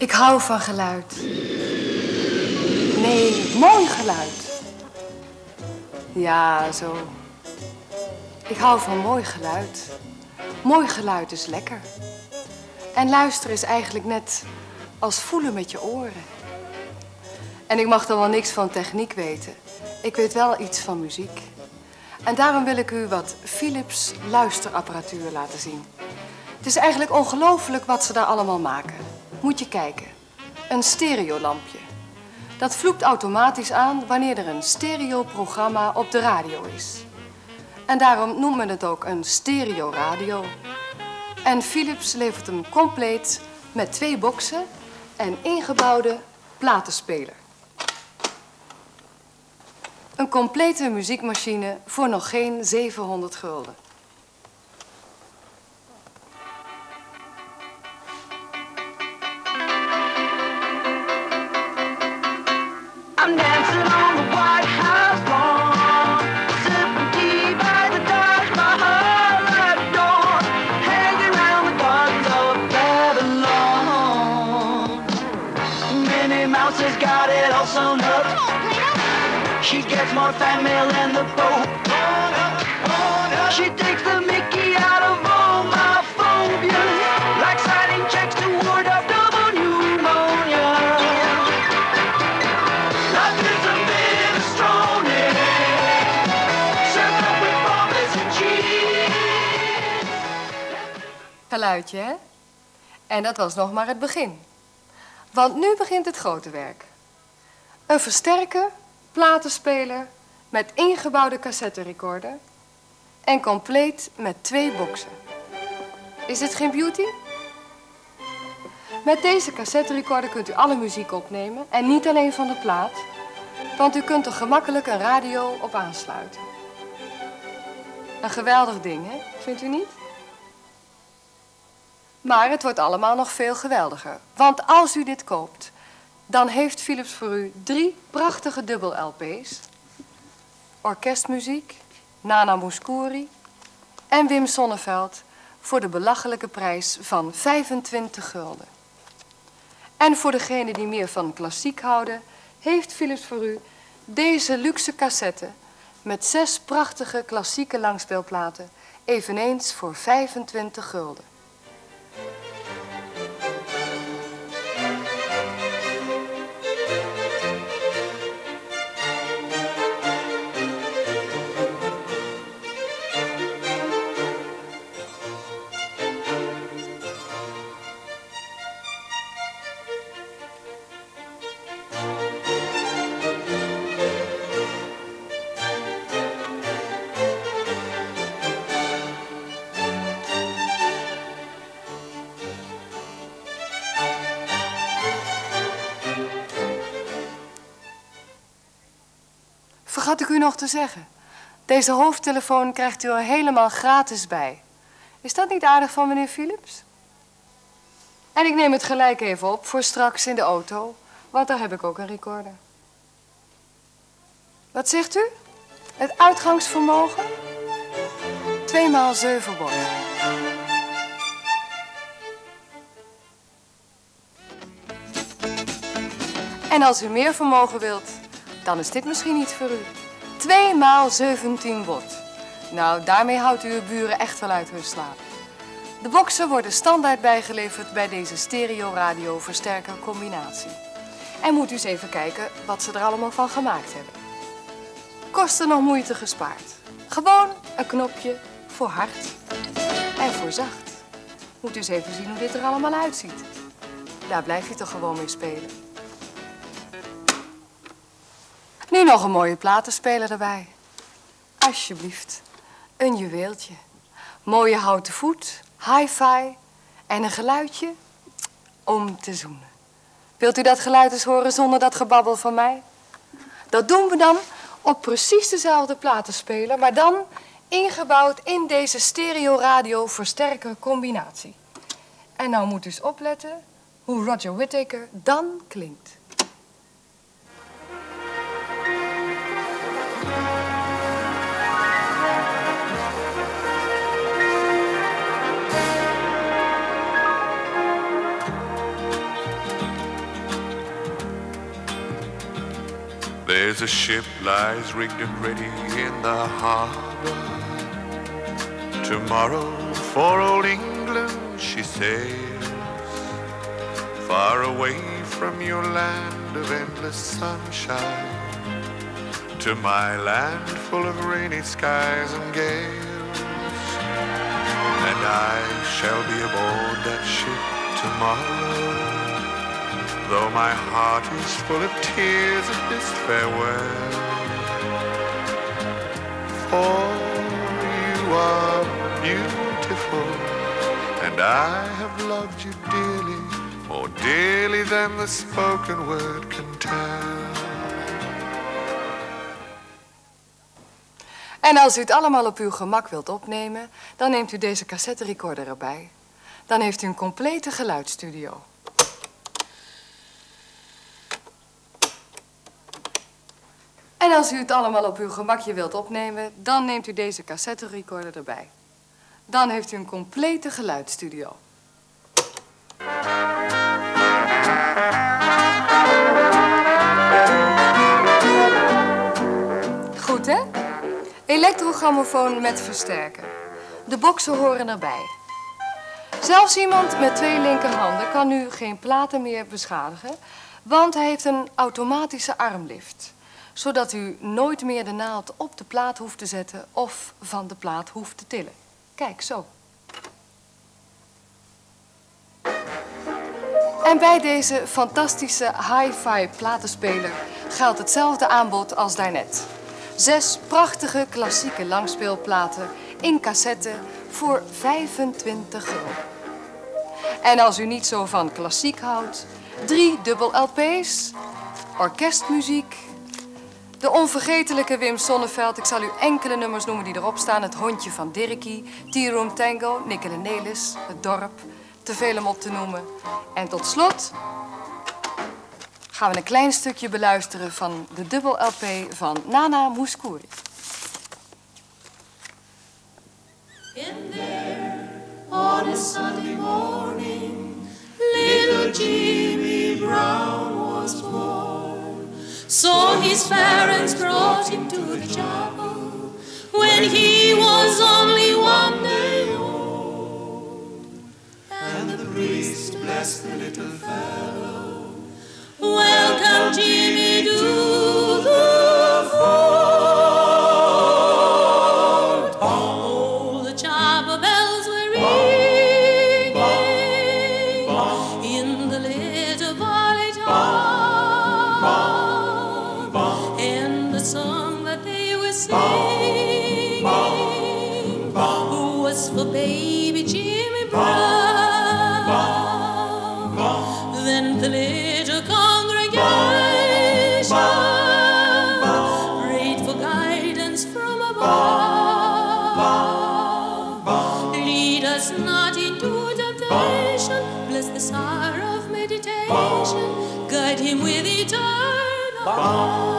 Ik hou van geluid. Nee, mooi geluid. Ja, zo. Ik hou van mooi geluid. Mooi geluid is lekker. En luisteren is eigenlijk net als voelen met je oren. En ik mag dan wel niks van techniek weten. Ik weet wel iets van muziek. En daarom wil ik u wat Philips luisterapparatuur laten zien. Het is eigenlijk ongelooflijk wat ze daar allemaal maken. Moet je kijken. Een stereolampje. Dat vloept automatisch aan wanneer er een stereoprogramma op de radio is. En daarom noemt men het ook een stereoradio. En Philips levert hem compleet met 2 boxen en ingebouwde platenspeler. Een complete muziekmachine voor nog geen 700 gulden. I'm dancing on the White House lawn, sipping tea by the Taj Mahal door, hanging around the gardens of Babylon. Minnie Mouse has got it all sewn up. She gets more fan mail than the Pope. She takes the Mickey out of all my phobias, like signing checks to ward off double pneumonia. Life is a minestrone, served up with bomblets and cheese. Geluidje, hè? En dat was nog maar het begin. Want nu begint het grote werk. Een versterker, platenspeler met ingebouwde cassetterecorder en compleet met 2 boxen. Is het geen beauty? Met deze cassetterecorder kunt u alle muziek opnemen en niet alleen van de plaat, want u kunt er gemakkelijk een radio op aansluiten. Een geweldig ding, hè? Vindt u niet? Maar het wordt allemaal nog veel geweldiger, want als u dit koopt, dan heeft Philips voor u 3 prachtige dubbel-LP's. Orkestmuziek, Nana Mouskouri en Wim Sonneveld voor de belachelijke prijs van 25 gulden. En voor degenen die meer van klassiek houden, heeft Philips voor u deze luxe cassette met 6 prachtige klassieke langspeelplaten, eveneens voor 25 gulden. Vergat ik u nog te zeggen. Deze hoofdtelefoon krijgt u er helemaal gratis bij. Is dat niet aardig van meneer Philips? En ik neem het gelijk even op voor straks in de auto, want daar heb ik ook een recorder. Wat zegt u? Het uitgangsvermogen? 2 x 7 watt. En als u meer vermogen wilt, dan is dit misschien niet voor u. 2 x 17 watt. Nou, daarmee houdt u uw buren echt wel uit hun slaap. De boxen worden standaard bijgeleverd bij deze stereo-radio-versterker combinatie. En moet u eens even kijken wat ze er allemaal van gemaakt hebben. Kosten nog moeite gespaard. Gewoon een knopje voor hard en voor zacht. Moet u eens even zien hoe dit er allemaal uitziet. Daar blijf je toch gewoon mee spelen. Nu nog een mooie platenspeler erbij. Alsjeblieft, een juweeltje. Mooie houten voet, hi-fi en een geluidje om te zoenen. Wilt u dat geluid eens horen zonder dat gebabbel van mij? Dat doen we dan op precies dezelfde platenspeler, maar dan ingebouwd in deze stereo-radio-versterker combinatie. En nou moet u eens opletten hoe Roger Whittaker dan klinkt. There's a ship lies rigged and ready in the harbor. Tomorrow for old England she sails, far away from your land of endless sunshine, to my land full of rainy skies and gales. And I shall be aboard that ship tomorrow, though my heart is full of tears at this farewell. For you are beautiful, and I have loved you dearly, more dearly than the spoken word can tell. En als u het allemaal op uw gemak wilt opnemen, dan neemt u deze cassetterecorder erbij. Dan heeft u een complete geluidsstudio. En als u het allemaal op uw gemakje wilt opnemen, dan neemt u deze cassetterecorder erbij. Dan heeft u een complete geluidsstudio. Goed, hè? Elektrogrammofoon met versterker. De boxen horen erbij. Zelfs iemand met 2 linkerhanden kan nu geen platen meer beschadigen, want hij heeft een automatische armlift, zodat u nooit meer de naald op de plaat hoeft te zetten of van de plaat hoeft te tillen. Kijk, zo. En bij deze fantastische hi-fi platenspeler geldt hetzelfde aanbod als daarnet. 6 prachtige klassieke langspeelplaten in cassette voor 25 euro. En als u niet zo van klassiek houdt, 3 dubbel LP's, orkestmuziek, de onvergetelijke Wim Sonneveld. Ik zal u enkele nummers noemen die erop staan. Het hondje van Dirkie, Tea Room Tango, Nickel en Nelis, Het dorp. Te veel om op te noemen. En tot slot gaan we een klein stukje beluisteren van de dubbel LP van Nana Mouskouri. In there, on a Sunday morning, little Jimmy Brown was born. So his parents brought him to the chapel when he was only 1 day old. And the priest blessed the little fellow. Welcome, Jimmy, to the fold. Oh, the chapel bells were ringing in the little village hall, and the song that they were singing was for baby Jimmy Brown. Then the little congregation prayed for guidance from above. Lead us not into temptation, bless the hour of meditation, guide him with eternal love.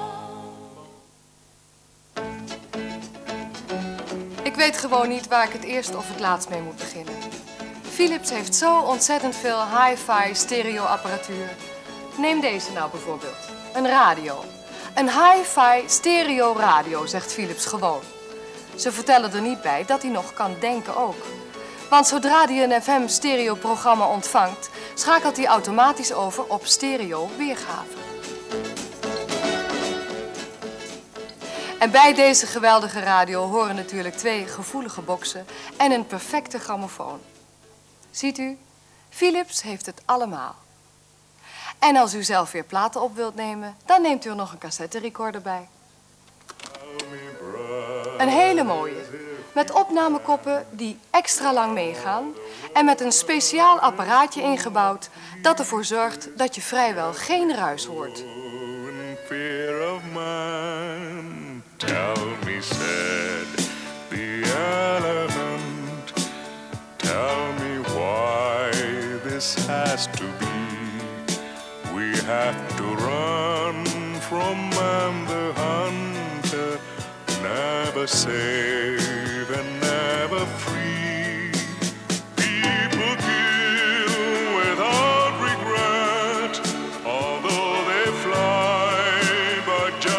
Ik weet gewoon niet waar ik het eerst of het laatst mee moet beginnen. Philips heeft zo ontzettend veel hi-fi stereo-apparatuur. Neem deze nou bijvoorbeeld. Een radio. Een hi-fi stereo-radio, zegt Philips gewoon. Ze vertellen er niet bij dat hij nog kan denken ook. Want zodra hij een FM-stereo-programma ontvangt, schakelt hij automatisch over op stereo-weergave. En bij deze geweldige radio horen natuurlijk 2 gevoelige boxen en een perfecte grammofoon. Ziet u, Philips heeft het allemaal. En als u zelf weer platen op wilt nemen, dan neemt u er nog een cassetterecorder bij. Een hele mooie, met opnamekoppen die extra lang meegaan en met een speciaal apparaatje ingebouwd dat ervoor zorgt dat je vrijwel geen ruis hoort. Tell me, said the elephant, tell me why this has to be. We have to run from man the hunter, never safe and never free. People kill without regret, although they fly, but just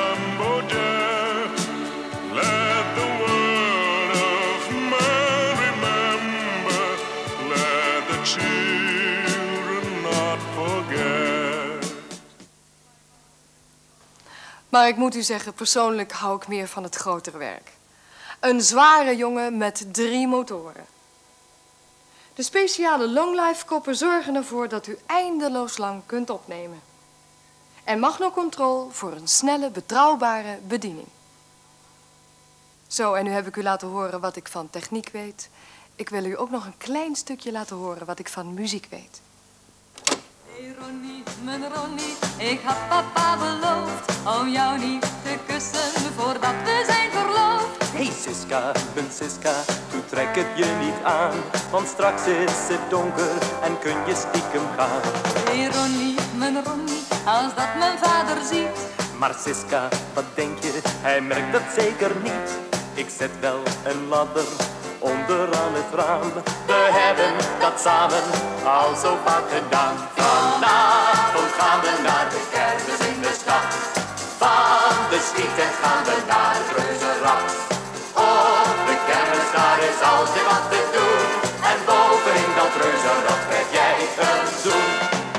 Maar ik moet u zeggen, persoonlijk hou ik meer van het grotere werk. Een zware jongen met 3 motoren. De speciale Longlife koppen zorgen ervoor dat u eindeloos lang kunt opnemen. En Magno Control voor een snelle, betrouwbare bediening. Zo, en nu heb ik u laten horen wat ik van techniek weet. Ik wil u ook nog een klein stukje laten horen wat ik van muziek weet. Hey Ronnie, mijn Ronnie, ik had papa beloofd om jou niet te kussen voordat we zijn verloofd. Hey Siska, mijn Siska, toe trek het je niet aan, want straks is het donker en kun je stiekem gaan. Hey Ronnie, mijn Ronnie, als dat mijn vader ziet. Maar Siska, wat denk je, hij merkt dat zeker niet. Ik zet wel een ladder onderaan het raam. We hebben dat samen al zo vaak gedaan. Vanavond gaan we naar de kermis in de stad. Van de schieten gaan we naar het reuzenrad. Op de kermis daar is altijd wat te doen. En bovenin dat reuzenrad krijg jij een zoen.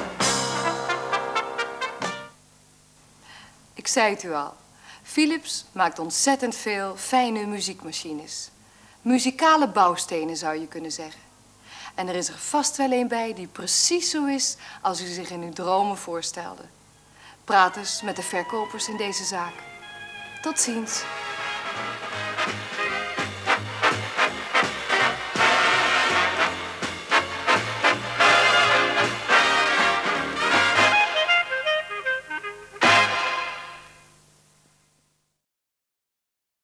Ik zei het u al. Philips maakt ontzettend veel fijne muziekmachines. Muzikale bouwstenen zou je kunnen zeggen. En er is er vast wel een bij die precies zo is als u zich in uw dromen voorstelde. Praat eens met de verkopers in deze zaak. Tot ziens.